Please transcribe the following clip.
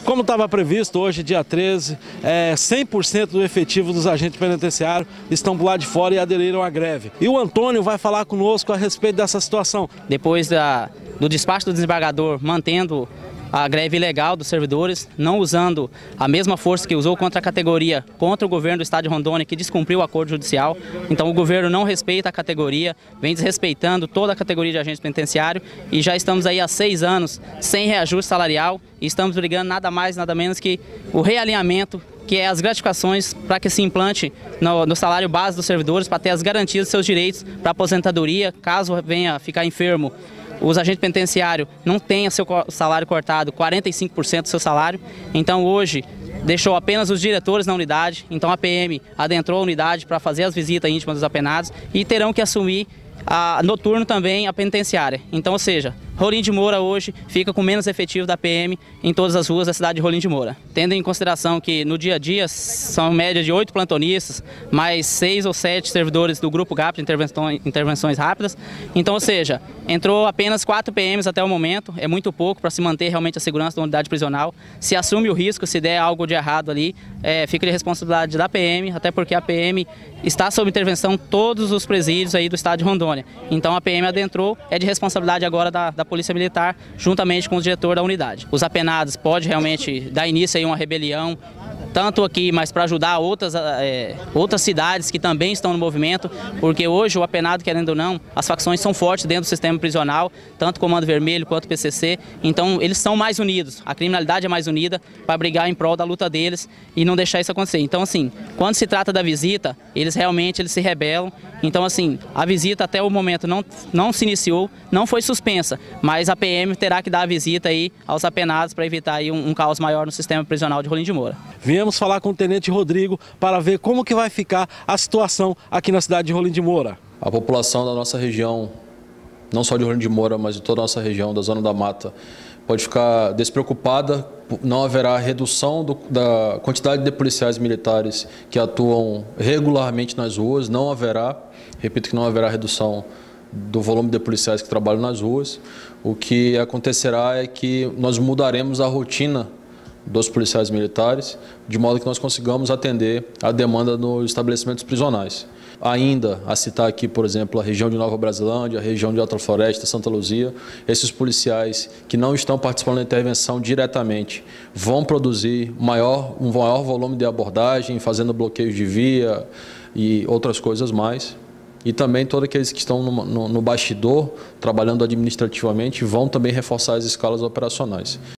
Como estava previsto hoje, dia 13, 100% do efetivo dos agentes penitenciários estão do lado de fora e aderiram à greve. E o Antônio vai falar conosco a respeito dessa situação. Depois do despacho do desembargador mantendo a greve ilegal dos servidores, não usando a mesma força que usou contra a categoria, contra o governo do estado de Rondônia, que descumpriu o acordo judicial. Então o governo não respeita a categoria, vem desrespeitando toda a categoria de agente penitenciário e já estamos aí há 6 anos sem reajuste salarial e estamos brigando nada mais, nada menos que o realinhamento, que é as gratificações para que se implante no salário base dos servidores, para ter as garantias dos seus direitos para aposentadoria, caso venha ficar enfermo. Os agentes penitenciários não têm seu salário cortado, 45% do seu salário. Então hoje deixou apenas os diretores na unidade. Então a PM adentrou a unidade para fazer as visitas íntimas dos apenados e terão que assumir noturno também a penitenciária. Então, ou seja, Rolim de Moura hoje fica com menos efetivo da PM em todas as ruas da cidade de Rolim de Moura. Tendo em consideração que no dia a dia são média de 8 plantonistas, mais 6 ou 7 servidores do Grupo GAP de intervenções rápidas. Então, ou seja, entrou apenas 4 PMs até o momento, é muito pouco para se manter realmente a segurança da unidade prisional. Se assume o risco, se der algo de errado ali, fica de responsabilidade da PM, até porque a PM está sob intervenção todos os presídios aí do estado de Rondônia. Então a PM adentrou, é de responsabilidade agora da Polícia Militar, juntamente com o diretor da unidade. Os apenados podem realmente dar início a uma rebelião, tanto aqui, mas para ajudar outras cidades que também estão no movimento, porque hoje o apenado, querendo ou não, as facções são fortes dentro do sistema prisional, tanto o Comando Vermelho quanto o PCC, então eles são mais unidos, a criminalidade é mais unida para brigar em prol da luta deles e não deixar isso acontecer. Então assim, quando se trata da visita, eles se rebelam, então assim, a visita até o momento não se iniciou, não foi suspensa, mas a PM terá que dar a visita aí aos apenados para evitar aí um caos maior no sistema prisional de Rolim de Moura. Viemos falar com o Tenente Rodrigo para ver como que vai ficar a situação aqui na cidade de Rolim de Moura. A população da nossa região, não só de Rolim de Moura, mas de toda a nossa região, da Zona da Mata, pode ficar despreocupada. Não haverá redução da quantidade de policiais militares que atuam regularmente nas ruas, não haverá, repito que não haverá redução do volume de policiais que trabalham nas ruas. O que acontecerá é que nós mudaremos a rotina dos policiais militares, de modo que nós consigamos atender a demanda nos estabelecimentos prisionais. Ainda a citar aqui, por exemplo, a região de Nova Brasilândia, a região de Alta Floresta, Santa Luzia, esses policiais que não estão participando da intervenção diretamente vão produzir um maior volume de abordagem, fazendo bloqueios de via e outras coisas mais. E também todos aqueles que estão no bastidor, trabalhando administrativamente, vão também reforçar as escalas operacionais.